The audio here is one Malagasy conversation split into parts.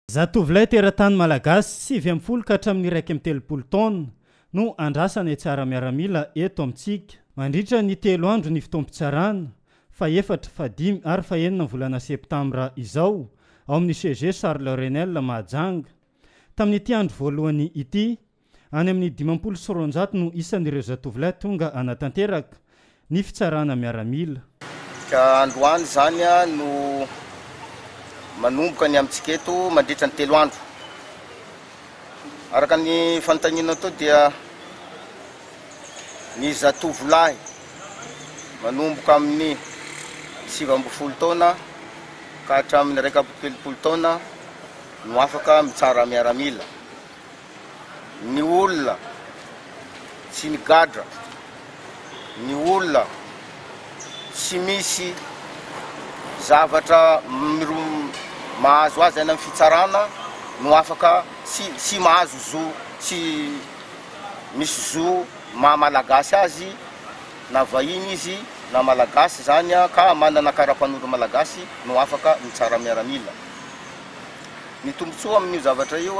Zatovolahy teratany malagasy 90 ka hatramin'ny 1 taona no andrasana tsara miaramila eto amintsika. Mandritra ny 3 andro ny fotoam-pitsarana fa 4 fa 5 ary fa 9 volana septambra izao ao amin'ny CG Charles Renel Mahajanga. Tamin'ity andro voalohany ity, any amin'ny 500 no isan'ireo zatovolahy tonga anatanteraka ny fitsarana miaramila. Ka androany zany no manomboka ny amintsika eto mandritra ny 3 andro. Araka ny fanontaniana to dia ny zatovolahy manomboka amin'ny 70 taona ka hatramin'ny 170 taona no afaka mitsara miaramila. Ny olona tsy nigadra, ny olona tsy misy zavatra mahazo azy any amin'ny fitsarana no afaka sy mahazo zo, sy misy zo malagasy azy na vahiny izy na malagasy zany ka manana karapanondro malagasy no afaka mitsara miaramila. Ny tombotsoa amin'io zavatra io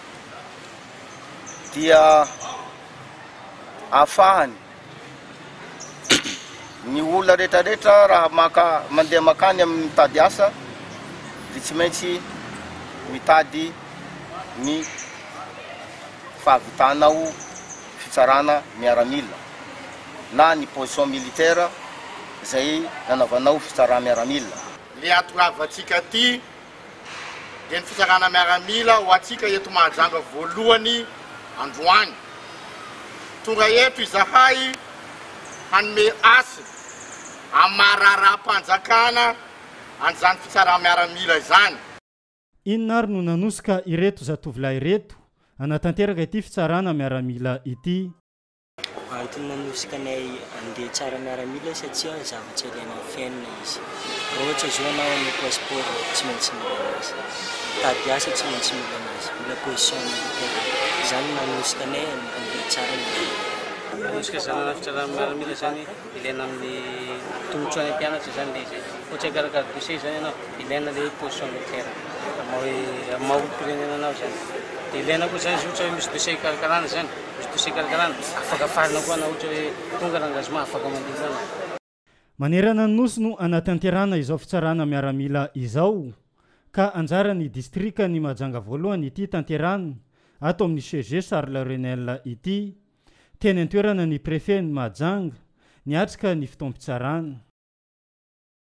dia afahany ny olona rehetrarehetra raha mandeha makany amin'ny mitady asa dia tsy maintsy mitady ny fahavitanao fitsarana miaramila na ny position militaire zay nanaovanao fitsarana miaramila. Le atoavatsika ty dia ny fitsarana miaramila ho atsika eto Mahajanga voalohany androany. Tonga eto izahay hanome asa amarara-panjakana an'izany fitsarana miaramila izany. Inona ary no nanosika ireto zatovolahy ireto anatanteraka ity fitsarana miaramila ity? Antony nanosikanay andeha tsara miaramila satria zavatra ilaina amin'ny fiainana izy. Raha ohatra zao anao amin'ny passeport tsy maintsy mila azy, mitady asa tsy maintsy mila azy, mila position militaire. Izany nanosikanay andeha tsara miaramila. Nanosika zany fitsarana miaramila zany ilaina amin'ny tombotsoan'ny mpianatra zany le izy. Ohatra hikarakara dossier zany ianao, ilaina le position militaire. Maha-pirenenanao zany. Dia ilaina koa zany ohatra hoe misy dossier hikarakarana zany, misy dossier hikarakarana, afaka farina koa na ohatra hoe tonga rangazima afaka mandeha koa. Manerana ny nosy no anatanterana izao fitsarana miaramila izao ka anjarany distrika ny Mahajanga voalohany ity tanterana ato amin'ny CG Charles Renel ity. Teny an-toerana ny préfet ny Mahajanga niatrika ny fotoam-pitsarana.